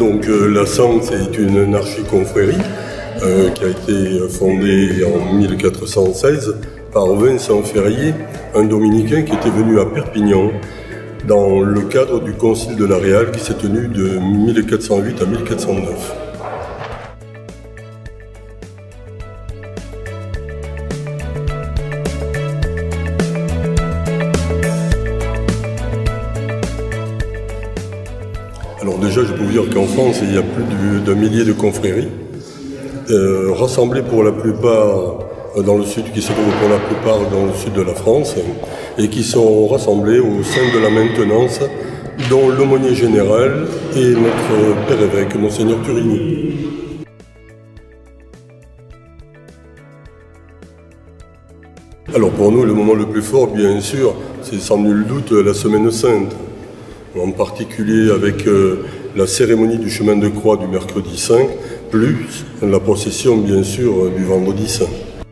Donc la Sangue, c'est une archiconfrérie qui a été fondée en 1416 par Vincent Ferrier, un dominicain qui était venu à Perpignan dans le cadre du Concile de la Réal qui s'est tenu de 1408 à 1409. Alors déjà, je peux vous dire qu'en France, il y a plus d'un millier de confréries, rassemblées pour la plupart dans le sud, qui se trouvent pour la plupart dans le sud de la France, et qui sont rassemblées au sein de la maintenance, dont l'aumônier général et notre père évêque, Monseigneur Turini. Alors pour nous, le moment le plus fort, bien sûr, c'est sans nul doute la Semaine Sainte. En particulier avec la cérémonie du chemin de croix du mercredi saint, plus la procession bien sûr du vendredi saint.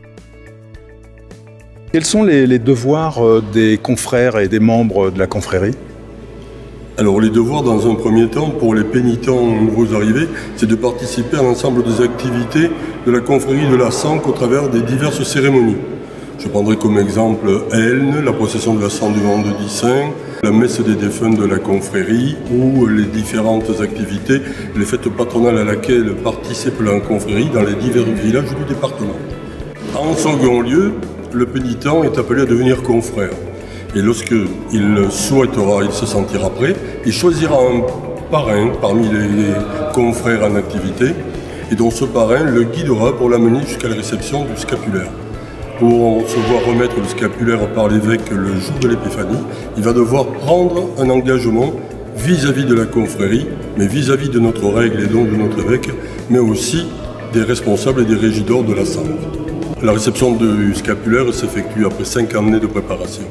Quels sont les devoirs des confrères et des membres de la confrérie? Alors les devoirs dans un premier temps pour les pénitents nouveaux arrivés, c'est de participer à l'ensemble des activités de la confrérie de la Sangue au travers des diverses cérémonies. Je prendrai comme exemple Elne, la procession de la Sangue du vendredi saint, la messe des défunts de la confrérie ou les différentes activités, les fêtes patronales à laquelle participe la confrérie dans les divers villages du département. En second lieu, le pénitent est appelé à devenir confrère. Et lorsqu'il souhaitera, il se sentira prêt, il choisira un parrain parmi les confrères en activité et dont ce parrain le guidera pour l'amener jusqu'à la réception du scapulaire. Pour se voir remettre le scapulaire par l'évêque le jour de l'Épiphanie, il va devoir prendre un engagement vis-à-vis de la confrérie, mais vis-à-vis de notre règle et donc de notre évêque, mais aussi des responsables et des régidors de la Sangue. La réception du scapulaire s'effectue après 5 années de préparation.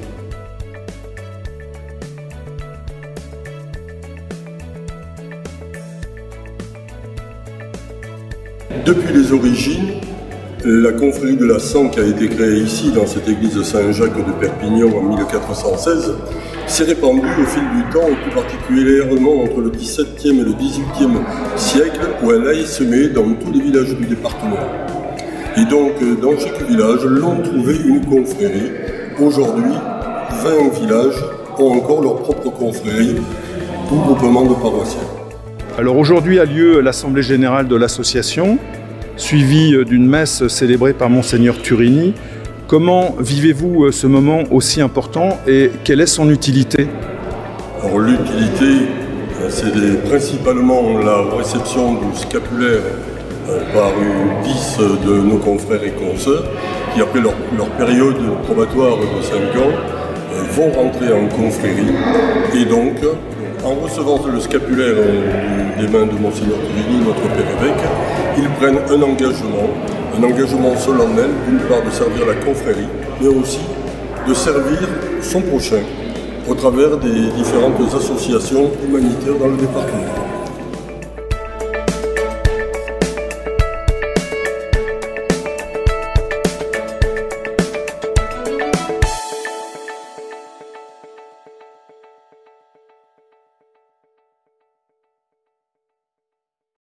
Depuis les origines, la confrérie de la Sangue qui a été créée ici, dans cette église de Saint-Jacques de Perpignan en 1416, s'est répandue au fil du temps, et plus particulièrement entre le XVIIe et le XVIIIe siècle, où elle a essaimé dans tous les villages du département. Et donc, dans chaque village, l'on trouvait une confrérie. Aujourd'hui, 20 villages ont encore leur propre confrérie ou groupement de paroissiens. Alors aujourd'hui a lieu l'Assemblée Générale de l'association, suivie d'une messe célébrée par Monseigneur Turini. Comment vivez-vous ce moment aussi important et quelle est son utilité? Alors l'utilité, c'est principalement la réception du scapulaire par 10 de nos confrères et consoeurs qui, après leur période probatoire de 5 ans, vont rentrer en confrérie et donc, en recevant le scapulaire des mains de Monseigneur Turini, notre père évêque, ils prennent un engagement solennel, d'une part de servir la confrérie, mais aussi de servir son prochain au travers des différentes associations humanitaires dans le département.